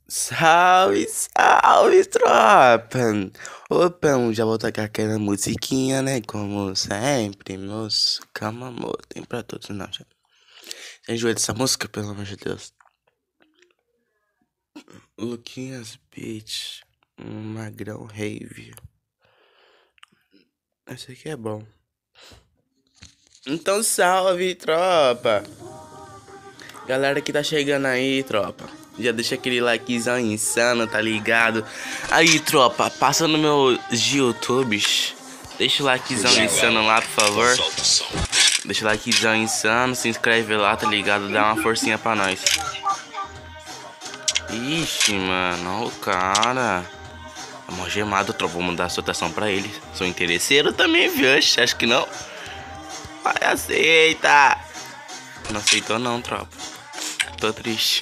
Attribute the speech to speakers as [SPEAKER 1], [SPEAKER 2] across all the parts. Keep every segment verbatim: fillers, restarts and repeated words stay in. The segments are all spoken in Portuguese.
[SPEAKER 1] Salve, salve, tropa! Opa, já vou tocar aquela musiquinha, né? Como sempre, moço. Calma, amor, tem pra todos, não, já. Você enjoa dessa música, pelo amor de Deus. Luquinhas Beach, um magrão rave. Esse aqui é bom. Então, salve, tropa! Galera que tá chegando aí, tropa, já deixa aquele likezão insano, tá ligado? Aí, tropa, passa no meu YouTubes. Deixa o likezão insano lá, por favor. Deixa o likezão insano, se inscreve lá, tá ligado? Dá uma forcinha pra nós. Ixi, mano, o cara é mó gemado, tropa. Vou mandar a sotação pra ele. Sou interesseiro também, viu? Acho que não. Vai, aceita. Não aceitou não, tropa. Tô triste.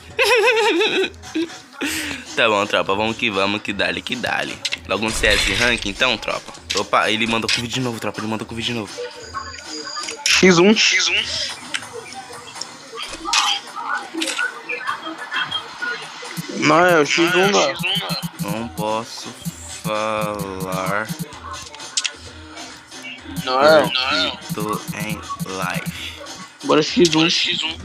[SPEAKER 1] Tá bom, tropa, vamos que vamos, que dale, que dale. Logo um C S rank, então, tropa. Opa, ele mandou com vídeo de novo, tropa, ele mandou com vídeo de novo.
[SPEAKER 2] X um, X um. Não, é o X um, não.
[SPEAKER 1] Não posso falar.
[SPEAKER 2] Não é, não é.
[SPEAKER 1] Tô em live.
[SPEAKER 2] Bora X um, X um.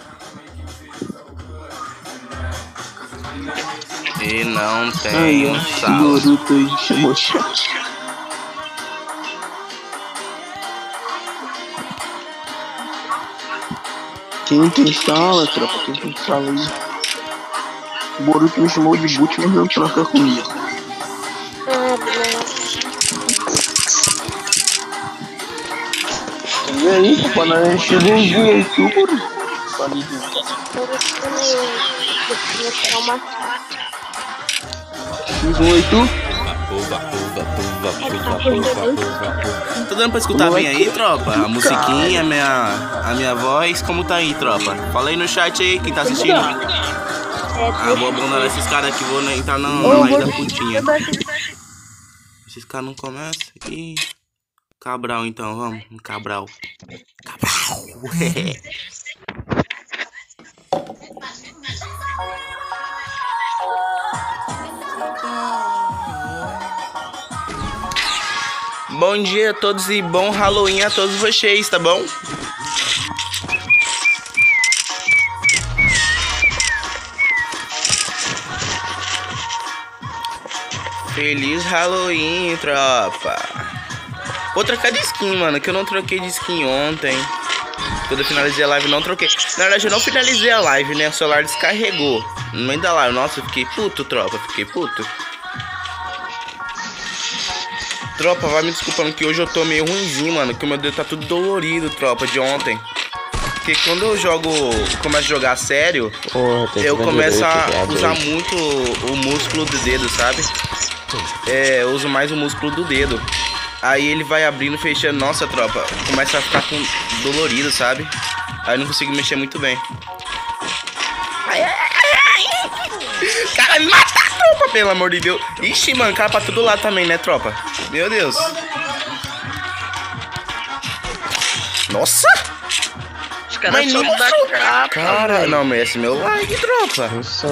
[SPEAKER 1] E não
[SPEAKER 2] Aí,
[SPEAKER 1] tem
[SPEAKER 2] ó,
[SPEAKER 1] sala.
[SPEAKER 2] Boruto aí chamou chat. Quem tem sala, tropa? Quem tem sala aí? O Boruto me chamou de boot, mas não troca comigo. E aí, papai, nós chegou um dia aí, tu, Boruto? Falei de X um aí, tu?
[SPEAKER 1] Tá dando pra escutar bem aí, tropa? A musiquinha, a minha, a minha voz, como tá aí, tropa? Fala aí no chat aí, quem tá assistindo. Ah, vou abandonar esses caras aqui, vou entrar na live da putinha. Esses caras não começam. Ih, Cabral então, vamos, Cabral. Cabral, ué. Bom dia a todos e bom Halloween a todos vocês, tá bom? Feliz Halloween, tropa. Vou trocar de skin, mano, que eu não troquei de skin ontem. Quando eu finalizei a live, não troquei. Na verdade, eu não finalizei a live, né? O celular descarregou no meio da live. Nossa, eu fiquei puto, tropa. Fiquei puto. Tropa, vai me desculpando que hoje eu tô meio ruimzinho, mano. Que o meu dedo tá tudo dolorido, tropa, de ontem. Porque quando eu jogo, começo a jogar sério, oh, eu começo a usar muito o músculo do dedo, sabe? É, eu uso mais o músculo do dedo. Aí ele vai abrindo, fechando. Nossa, tropa, começa a ficar com dolorido, sabe? Aí eu não consigo mexer muito bem. Ai, ai, ai, ai. Cara, me mata, tropa, pelo amor de Deus. Ixi, mano, cara pra todo lado também, né, tropa? Meu Deus. Nossa!
[SPEAKER 2] Os caras só da capa.
[SPEAKER 1] Cara, não, merece meu like, tropa.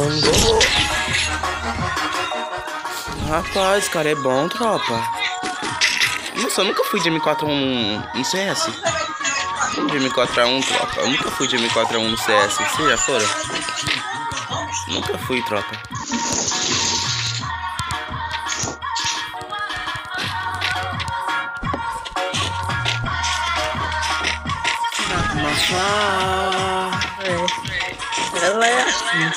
[SPEAKER 1] Rapaz, cara, é bom, tropa. Nossa, eu nunca fui de M quatro A um no C S. De M quatro A um, tropa. Eu nunca fui de M quatro A um no C S. Vocês já foram? Nunca fui, tropa.
[SPEAKER 2] É. Ela é assim.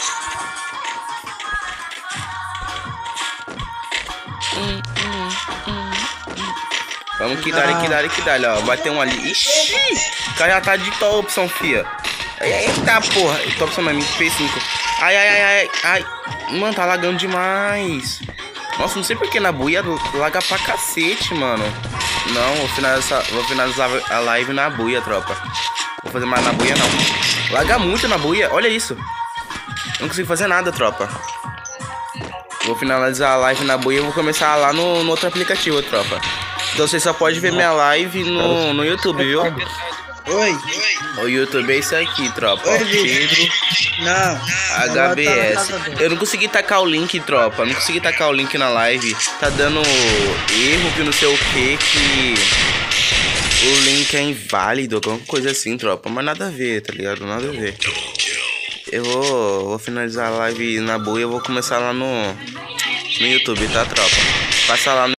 [SPEAKER 1] Hum, hum, hum, hum. Vamos que dá, que dá, que dá, ó. Vai ter um ali. Ixi! O cara já tá de Thompson, fia. Eita porra. Thompson não, M P cinco. Ai, ai, ai, ai, ai. Mano, tá lagando demais. Nossa, não sei porque na buia laga pra cacete, mano. Não, vou finalizar, vou finalizar a live na buia, tropa. Vou fazer mais na buia, não. Laga muito na buia, olha isso. Não consigo fazer nada, tropa. Vou finalizar a live na buia e vou começar lá no, no outro aplicativo, tropa. Então você só pode ver minha live no, no YouTube, viu?
[SPEAKER 2] Oi.
[SPEAKER 1] O YouTube é isso aqui, tropa.
[SPEAKER 3] Oi,
[SPEAKER 1] Pedro.
[SPEAKER 3] Não.
[SPEAKER 1] H B S. Eu não consegui tacar o link, tropa. Não consegui tacar o link na live. Tá dando erro que não sei o que. Que o link é inválido. Alguma coisa assim, tropa. Mas nada a ver, tá ligado? Nada a ver. Eu vou, vou finalizar a live na boa e eu vou começar lá no, no YouTube, tá, tropa? Passa lá no